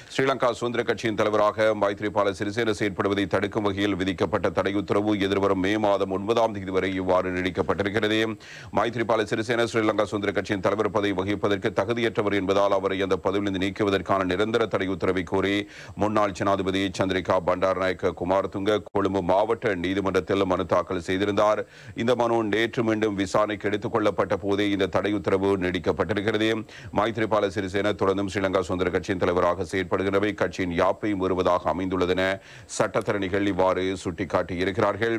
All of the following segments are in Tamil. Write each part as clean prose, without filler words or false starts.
ஸ்ரீலங்கா சுதந்திர கட்சியின் தலைவராக மைத்ரிபால சிறிசேன செயற்படுவதை தடுக்கும் வகையில் விதிக்கப்பட்ட தடை உத்தரவு எதிர்வரும் மே மாதம் 9ஆம் தேதி வரை இவ்வாறு நீடிக்கப்பட்டிருக்கிறது. மைத்ரிபால சிறிசேன ஸ்ரீலங்கா சுதந்திர கட்சியின் தலைவர் பதவி வகிப்பதற்கு தகுதியற்றவர் என்பதால் அவரை அந்த பதவியிலிருந்து நீக்குவதற்கான நிரந்தர தடை உத்தரவை கோரி முன்னாள் ஜனாதிபதி சந்திரிகா பண்டாரநாயக்க குமாரதுங்க கொழும்பு மாவட்ட நீதிமன்றத்தில் மனு தாக்கல் செய்திருந்தார். இந்த மனு நேற்று மீண்டும் விசாரணைக்கு எடுத்துக் கொள்ளப்பட்ட போதே இந்த தடை உத்தரவு நீடிக்கப்பட்டிருக்கிறது. மைத்ரிபால சிறிசேன தொடர்ந்தும் ஸ்ரீலங்கா சுதந்திர கட்சியின் தலைவராக செயற்படுகின்றவை கட்சியின் யாப்பை மீறுவதாக அமைந்துள்ளதென சட்டத்தரணிகள் இவ்வாறு சுட்டிக்காட்டியிருக்கிறார்கள்.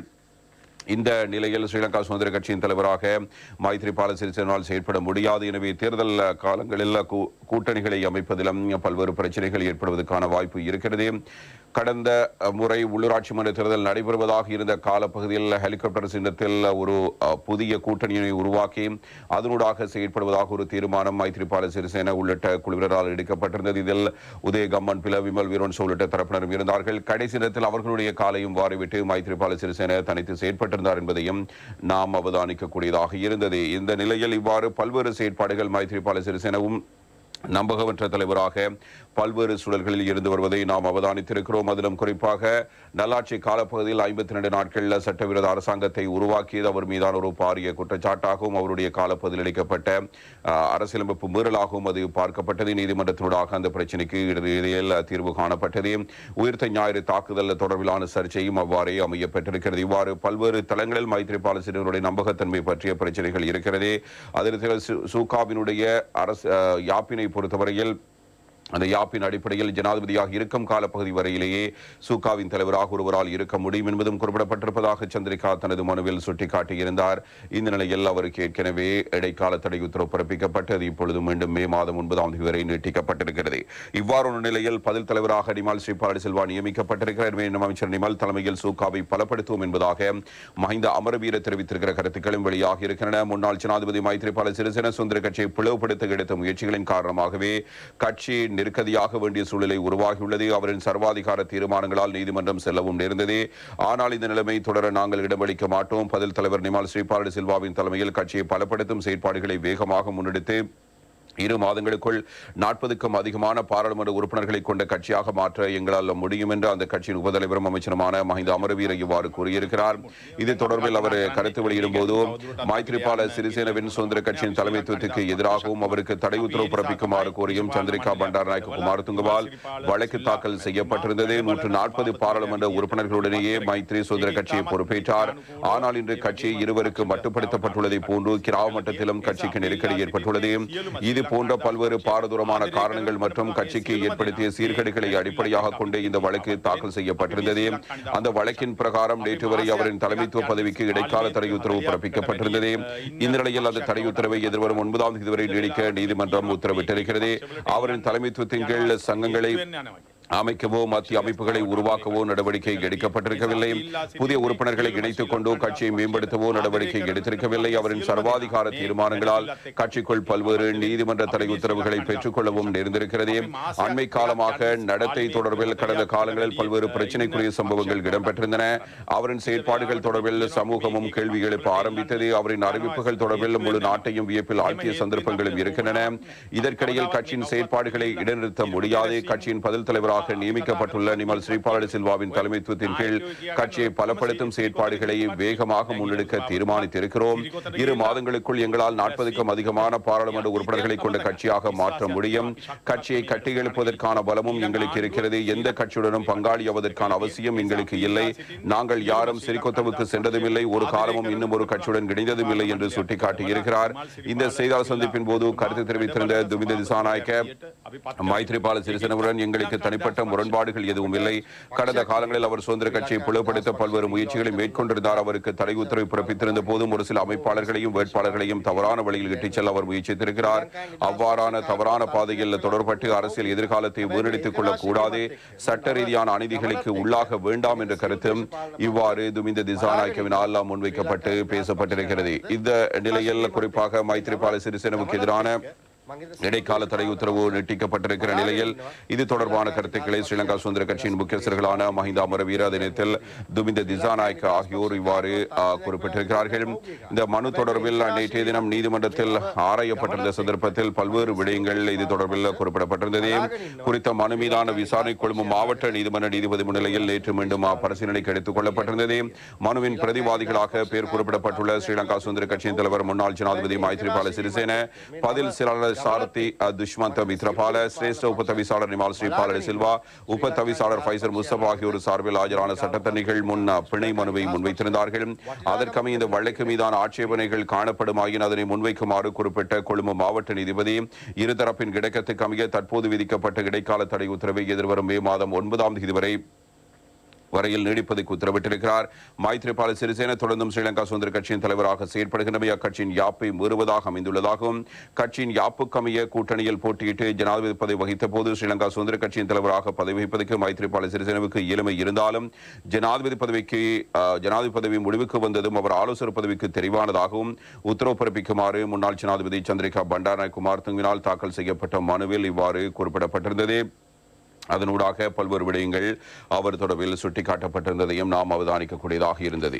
இந்த நிலையில் ஸ்ரீலங்கா சுதந்திர கட்சியின் தலைவராக மைத்ரிபால சிறிசேனால் செயற்பட முடியாது. எனவே தேர்தல் காலங்களில் கூட்டணிகளை அமைப்பதிலும் பல்வேறு பிரச்சனைகள் ஏற்படுவதற்கான வாய்ப்பு இருக்கிறது. கடந்த முறை உள்ளூராட்சி மன்ற தேர்தல் நடைபெறுவதாக இருந்த காலப்பகுதியில் ஹெலிகாப்டர் சின்னத்தில் ஒரு புதிய கூட்டணியை உருவாக்கி அதனூடாக செயற்படுவதாக ஒரு தீர்மானம் மைத்ரிபால சிறிசேன உள்ளிட்ட குழுவினரால் எடுக்கப்பட்டிருந்தது. இதில் உதயகம்மன் பில விமல் வீரன்சோ உள்ளிட்ட தரப்பினரும் இருந்தார்கள். கடைசி நேரத்தில் அவர்களுடைய காலையும் வாரிவிட்டு மைத்ரிபால சிறிசேன தனித்து செயற்பட்டிருந்தார் என்பதையும் நாம் அவதானிக்கக்கூடியதாக இருந்தது. இந்த நிலையில் இவ்வாறு பல்வேறு செயற்பாடுகள் மைத்ரிபால சிறிசேனவும் நம்பகமற்ற தலைவராக பல்வேறு சூழல்களில் இருந்து வருவதை நாம் அவதானித்திருக்கிறோம். அதிலும் குறிப்பாக நல்லாட்சி காலப்பகுதியில் 52 நாட்களில் சட்டவிரோத அரசாங்கத்தை உருவாக்கியது அவர் மீதான ஒரு பாரிய குற்றச்சாட்டாகவும் அவருடைய காலப்பகுதியில் அளிக்கப்பட்ட அரசியலமைப்பு மீறலாகவும் அது பார்க்கப்பட்டது. நீதிமன்றத்தினூடாக அந்த பிரச்சினைக்கு இடையில் தீர்வு காணப்பட்டது. உயிர்த்த ஞாயிறு தாக்குதல் தொடர்பிலான சர்ச்சையும் அவ்வாறே அமையப்பட்டிருக்கிறது. இவ்வாறு பல்வேறு தளங்களில் மைத்ரிபால சிறிசேனருடைய நம்பகத்தன்மை பற்றிய பிரச்சனைகள் இருக்கிறது. அதில் சூகாவினுடைய யாப்பினை பொறுத்தவரையில் அந்த யாப்பின் அடிப்படையில் ஜனாதிபதியாக இருக்கும் காலப்பகுதி வரையிலேயே சூகாவின் தலைவராக ஒருவரால் இருக்க முடியும் என்பதும் குறிப்பிடப்பட்டிருப்பதாக சந்திரிகா தனது மனுவில் சுட்டிக்காட்டியிருந்தார். இந்த நிலையில் அவருக்கு ஏற்கனவே இடைக்கால தடை உத்தரவு பிறப்பிக்கப்பட்டது இப்பொழுது மீண்டும் மே மாதம் 9ஆம் தேதி வரை நீட்டிக்கப்பட்டிருக்கிறது. இவ்வாறான நிலையில் பதில் தலைவராக நிமால் ஸ்ரீபால சில்வா நியமிக்கப்பட்டிருக்கிறார். மீண்டும் அமைச்சர் நிமால் தலைமையில் சூகாவை பலப்படுத்துவோம் என்பதாக மஹிந்த அமரவீர தெரிவித்திருக்கிற கருத்துக்களும் வெளியாக இருக்கின்றன. முன்னாள் ஜனாதிபதி மைத்ரிபால சிறிசேன சுதந்திர கட்சியை பிளவுபடுத்த எடுத்த முயற்சிகளின் காரணமாகவே கட்சி நெருக்கடியாக வேண்டிய சூழலை உருவாகியுள்ளது. அவரின் சர்வாதிகார தீர்மானங்களால் நீதிமன்றம் செல்லவும் நேர்ந்தது. ஆனால் இந்த நிலைமை தொடர நாங்கள் இடமளிக்க மாட்டோம். பதில் தலைவர் நிமால் ஸ்ரீபால சில்வாவின் தலைமையில் கட்சியை பலப்படுத்தும் செயற்பாடுகளை வேகமாக முன்னெடுத்து 2 மாதங்களுக்குள் 40க்கும் அதிகமான பாராளுமன்ற உறுப்பினர்களை கொண்ட கட்சியாக மாற்ற எங்களால் முடியும் என்று அந்த கட்சியின் உபதலைவரும் அமைச்சருமான மஹிந்த அமரவீர இவ்வாறு கூறியிருக்கிறார். இது தொடர்பில் அவர் கருத்து வெளியிடும் போது மைத்ரிபால சிறிசேனவின் சுதந்திர கட்சியின் தலைமைத்துவத்துக்கு எதிராகவும் அவருக்கு தடை உத்தரவு பிறப்பிக்குமாறு கோரியும் சந்திரிகா பண்டாரநாயக்க குமாரதுங்கவால் வழக்கு தாக்கல் செய்யப்பட்டிருந்தது. 140 பாராளுமன்ற உறுப்பினர்களுடனேயே மைத்ரி சுதந்திர கட்சியை பொறுப்பேற்றார். ஆனால் இன்று கட்சி இருவருக்கு மட்டுப்படுத்தப்பட்டுள்ளதை போன்று கிராம மட்டத்திலும் கட்சிக்கு நெருக்கடி ஏற்பட்டுள்ளது. இது போன்ற பல்வேறு பாரதூரமான காரணங்கள் மற்றும் கட்சிக்கு ஏற்படுத்திய சீர்கேடுகளை அடிப்படையாக கொண்டு இந்த வழக்கு தாக்கல் செய்யப்பட்டிருந்தது. அந்த வழக்கின் பிரகாரம் நேற்று வரை அவரின் தலைமைத்துவ பதவிக்கு இடைக்கால தடை உத்தரவு பிறப்பிக்கப்பட்டிருந்தது. இந்த நிலையில் அந்த தடை உத்தரவை எதிர்வரும் 9ஆம் தேதி வரை நீடிக்க நீதிமன்றம் உத்தரவிட்டிருக்கிறது. அவரின் தலைமைத்துவத்தின் கீழ் சங்கங்களை அமைக்கவோ மத்திய அமைப்புகளை உருவாக்கவோ நடவடிக்கை எடுக்கப்பட்டிருக்கவில்லை. புதிய உறுப்பினர்களை இணைத்துக் கொண்டு கட்சியை மேம்படுத்தவோ நடவடிக்கை எடுத்திருக்கவில்லை. அவரின் சர்வாதிகார தீர்மானங்களால் கட்சிக்குள் பல்வேறு நீதிமன்ற தடை உத்தரவுகளை பெற்றுக் கொள்ளவும் நேர்ந்திருக்கிறது. அண்மை காலமாக நடத்தை தொடர்பில் கடந்த காலங்களில் பல்வேறு பிரச்சினைக்குரிய சம்பவங்கள் இடம்பெற்றிருந்தன. அவரின் செயற்பாடுகள் தொடர்பில் சமூகமும் கேள்வி எழுப்ப ஆரம்பித்தது. அவரின் அறிவிப்புகள் தொடர்பில் முழு நாட்டையும் வியப்பில் ஆழ்த்திய சந்தர்ப்பங்களும் இருக்கின்றன. இதற்கிடையில் கட்சியின் செயற்பாடுகளை இடைநிறுத்த முடியாது. கட்சியின் பதில் தலைவராக நியமிக்கப்பட்டுள்ள நிமல் ஸ்ரீபால சில்வாவின் தலைமைத்துவத்தின் கீழ் கட்சியை பலப்படுத்தும் செயற்பாடுகளை வேகமாக முன்னெடுக்க தீர்மானித்திருக்கிறோம். 2 மாதங்களுக்குள் எங்களால் 40க்கும் அதிகமான பாராளுமன்ற உறுப்பினர்களை கொண்ட கட்சியாக மாற்ற முடியும். கட்சியை கட்டியெழுப்பதற்கான பலமும் எங்களுக்கு இருக்கிறது. எந்த கட்சியுடனும் பங்காளியாவதற்கான அவசியம் எங்களுக்கு இல்லை. நாங்கள் யாரும் சிறிகொத்தவுக்கு சென்றதும் இல்லை. ஒரு காலமும் இன்னும் ஒரு கட்சியுடன் இணைந்ததும் இல்லை என்று சுட்டிக்காட்டியிருக்கிறார். இந்த செய்தியாளர் சந்திப்பின் போது கருத்து தெரிவித்திருந்த துமிந்த திசாநாயக்க மைத்ரிபால சிறிசேனவுடன் எங்களுக்கு தனிப்பட்ட முரண்பாடுகள் எதுவும் இல்லை. கடந்த காலங்களில் அவர் சுதந்திர கட்சியை பிளவுபடுத்த பல்வேறு முயற்சிகளை மேற்கொண்டிருந்தார். அவருக்கு தடை உத்தரவு பிறப்பித்திருந்த போதும் ஒரு சில அமைப்பாளர்களையும் வேட்பாளர்களையும் தவறான வழியில் இட்டுச் செல்ல அவர் முயற்சித்திருக்கிறார். அவ்வாறான தவறான பாதையில் தொடர்பட்டு அரசியல் எதிர்காலத்தை வீணடித்துக் கொள்ளக்கூடாது. சட்ட ரீதியான அநீதிகளுக்கு உள்ளாக வேண்டாம் என்ற கருத்தும் இவ்வாறு துமிந்த திசாநாயக்கவினால் முன்வைக்கப்பட்டு பேசப்பட்டிருக்கிறது. இந்த நிலையில் குறிப்பாக மைத்ரிபால சிறிசேனவுக்கு எதிரான இடைக்கால தடை உத்தரவு நீட்டிக்கப்பட்டிருக்கிற நிலையில் இது தொடர்பான கருத்துக்களை ஸ்ரீலங்கா சுதந்திர கட்சியின் முக்கியஸ்தர்களான மஹிந்த அமரவீர தினத்தில் துமிந்த திசாநாயக்க ஆகியோர் இவ்வாறு குறிப்பிட்டிருக்கிறார்கள். இந்த மனு தொடர்பில் நேற்றைய தினம் நீதிமன்றத்தில் ஆராயப்பட்டிருந்த சந்தர்ப்பத்தில் பல்வேறு விடயங்கள் இது தொடர்பில் குறிப்பிடப்பட்டிருந்தது. குறித்த மனு மீதான விசாரணை கொழும்பு மாவட்ட நீதிமன்ற நீதிபதி முன்னிலையில் நேற்று மீண்டும் பரிசீலனைக்கு எடுத்துக் கொள்ளப்பட்டிருந்தது. மனுவின் பிரதிவாதிகளாக பெயர் குறிப்பிடப்பட்டுள்ள ஸ்ரீலங்கா சுதந்திர கட்சியின் தலைவர் முன்னாள் ஜனாதிபதி மைத்ரிபால சிறிசேன, பதில் செயலாளர் சாரதி துஷ்மந்த மித்ரபால, சிரேஷ்ட உபதவிசாளர் நிமால் ஸ்ரீபால சில்வா, உபதவிசாளர் ஃபைசர் முஸ்தபா ஆகியோர் சார்பில் ஆஜரான சட்டத்தரணிகள் முன் பிணை மனுவை முன்வைத்திருந்தார்கள். அதற்கமைய இந்த வழக்கு மீதான ஆட்சேபனைகள் காணப்படுமாயின் அதனை முன்வைக்குமாறு குறிப்பிட்ட கொழும்பு மாவட்ட நீதிபதி இருதரப்பின் இணக்கத்துக்கு அமைய தற்போது விதிக்கப்பட்ட இடைக்கால தடை உத்தரவை எதிர்வரும் மே மாதம் 9 வரையில் நீடிப்பதற்கு உத்தரவிட்டிருக்கிறார். மைத்ரிபால சிறிசேன தொடர்ந்தும் ஸ்ரீலங்கா சுதந்திர கட்சியின் தலைவராக செயற்படுகின்றமை அக்கட்சியின் யாப்பை மீறுவதாக அமைந்துள்ளதாகவும், கட்சியின் யாப்புக்கமைய கூட்டணியில் போட்டியிட்டு ஜனாதிபதி பதவி வகித்த போது ஸ்ரீலங்கா சுதந்திர கட்சியின் தலைவராக பதவி வகிப்பதற்கு மைத்ரிபால சிறிசேனவுக்கு இயலுமை இருந்தாலும் ஜனாதிபதி பதவி முடிவுக்கு வந்ததும் அவர் ஆலோசகர் பதவிக்கு தெரிவானதாகவும் உத்தரவு பிறப்பிக்குமாறு முன்னாள் ஜனாதிபதி சந்திரிகா பண்டாரநாயக்குமார் தங்கினால் தாக்கல் செய்யப்பட்ட மனுவில் இவ்வாறு குறிப்பிடப்பட்டிருந்தது. அதனூடாக பல்வேறு விடயங்கள் அவர் தொடர்பில் சுட்டிக்காட்டப்பட்டிருந்ததையும் நாம் அவதானிக்கக்கூடியதாக இருந்தது.